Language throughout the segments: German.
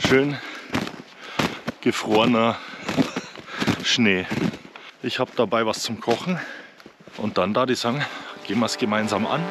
Schön gefrorener Schnee. Ich habe dabei was zum Kochen und dann, da die sagen, gehen wir es gemeinsam an.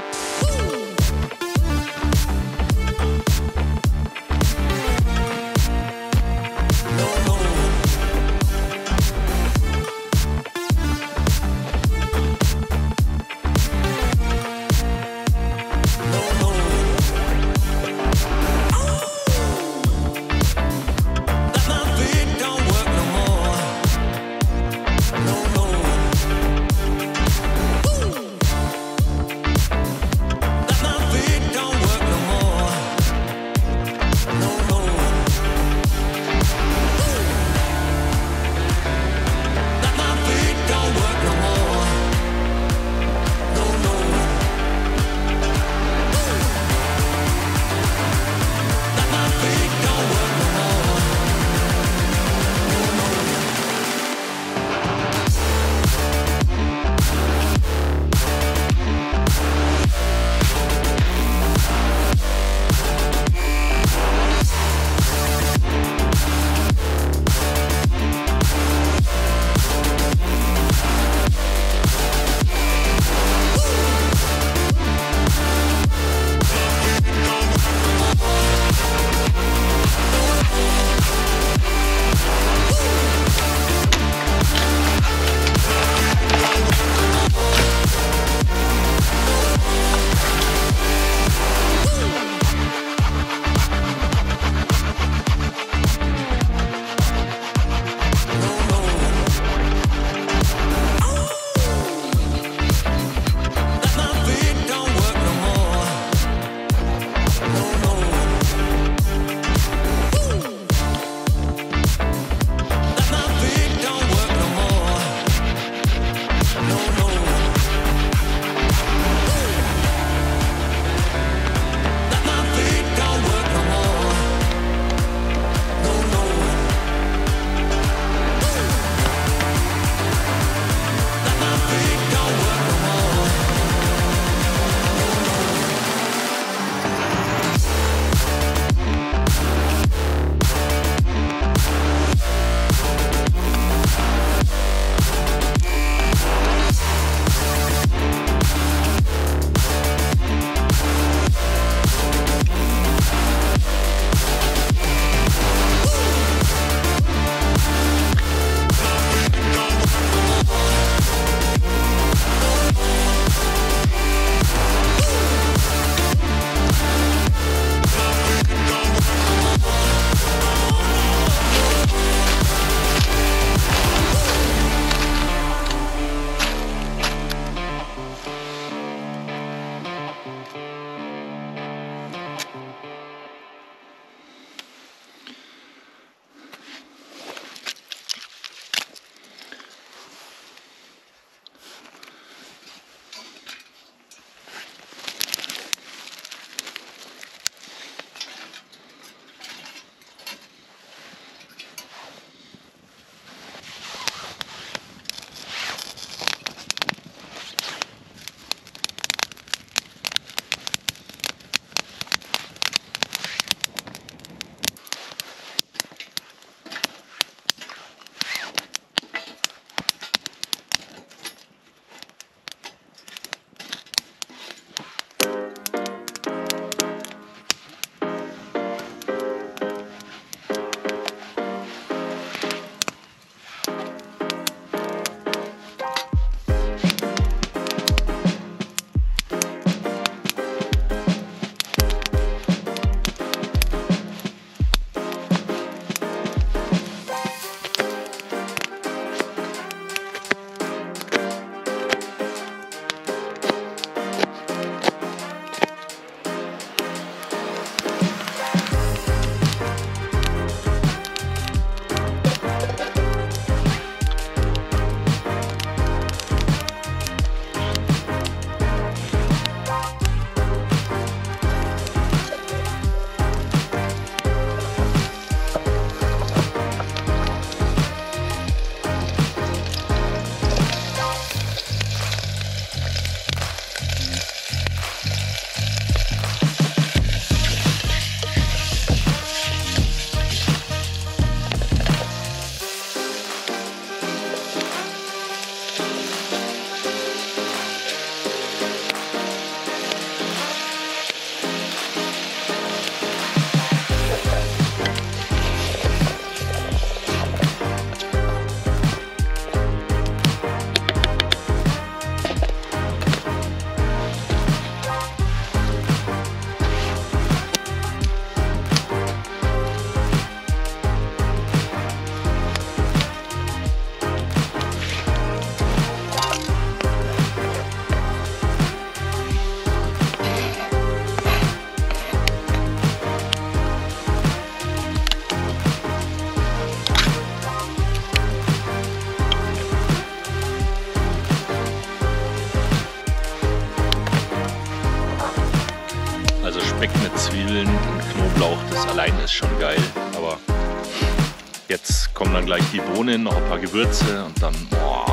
Speck mit Zwiebeln und Knoblauch, das allein ist schon geil. Aber jetzt kommen dann gleich die Bohnen, noch ein paar Gewürze und dann, boah.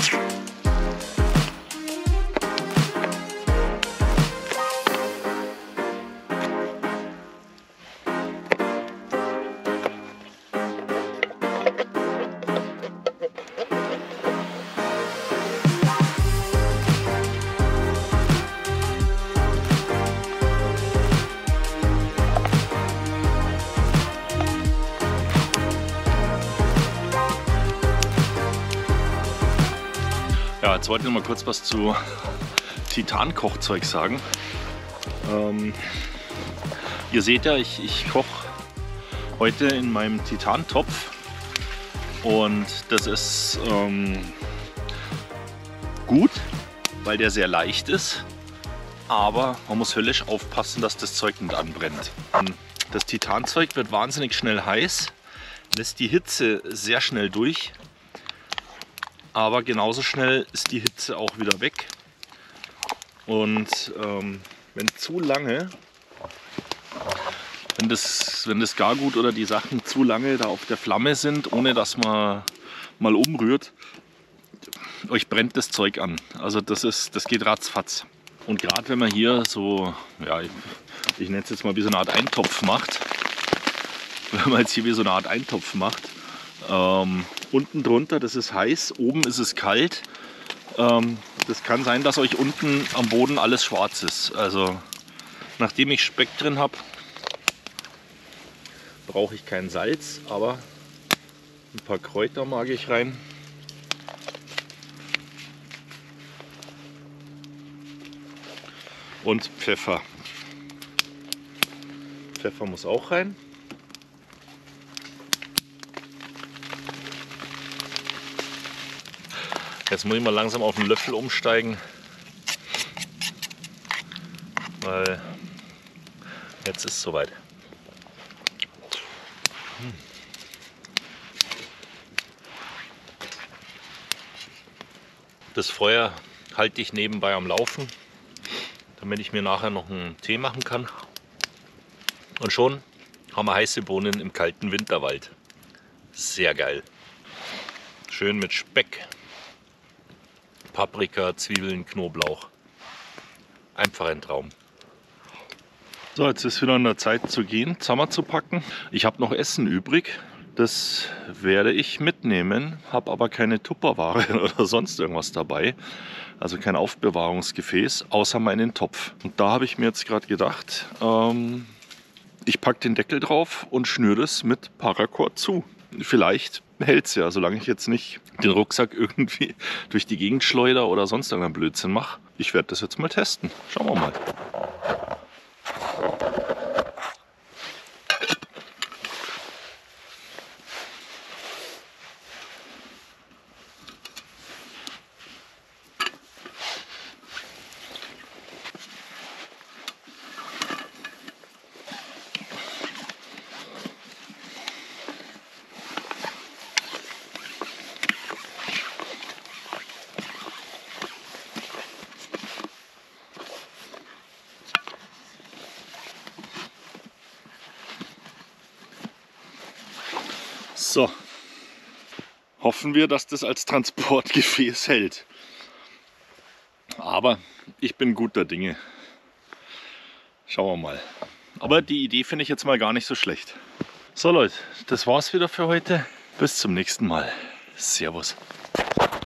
Ja, jetzt wollte ich noch mal kurz was zu Titan-Kochzeug sagen. Ihr seht ja, ich koche heute in meinem Titan-Topf und das ist gut, weil der sehr leicht ist, aber man muss höllisch aufpassen, dass das Zeug nicht anbrennt. Das Titanzeug wird wahnsinnig schnell heiß, lässt die Hitze sehr schnell durch. Aber genauso schnell ist die Hitze auch wieder weg. Und wenn zu lange, wenn das Gargut oder die Sachen zu lange da auf der Flamme sind, ohne dass man mal umrührt, euch brennt das Zeug an. Also das geht ratzfatz. Und gerade wenn man hier so, ja, ich nenne es jetzt mal wie so eine Art Eintopf macht, wenn man jetzt hier wie so eine Art Eintopf macht, unten drunter, das ist heiß, oben ist es kalt. Das kann sein, dass euch unten am Boden alles schwarz ist. Also nachdem ich Speck drin habe, brauche ich kein Salz, aber ein paar Kräuter mag ich rein. Und Pfeffer. Pfeffer muss auch rein. Jetzt muss ich mal langsam auf den Löffel umsteigen, weil jetzt ist es soweit. Das Feuer halte ich nebenbei am Laufen, damit ich mir nachher noch einen Tee machen kann. Und schon haben wir heiße Bohnen im kalten Winterwald. Sehr geil. Schön mit Speck. Paprika, Zwiebeln, Knoblauch. Einfach ein Traum. So, jetzt ist wieder an der Zeit zu gehen, zusammenzupacken. Ich habe noch Essen übrig. Das werde ich mitnehmen, habe aber keine Tupperware oder sonst irgendwas dabei. Also kein Aufbewahrungsgefäß, außer meinen Topf. Und da habe ich mir jetzt gerade gedacht, ich packe den Deckel drauf und schnüre das mit Paracord zu. Vielleicht hält es ja, solange ich jetzt nicht den Rucksack irgendwie durch die Gegend schleuder oder sonst irgendeinen Blödsinn mache. Ich werde das jetzt mal testen. Schauen wir mal. So, hoffen wir, dass das als Transportgefäß hält. Aber ich bin guter Dinge. Schauen wir mal. Aber die Idee finde ich jetzt mal gar nicht so schlecht. So Leute, das war's wieder für heute. Bis zum nächsten Mal. Servus.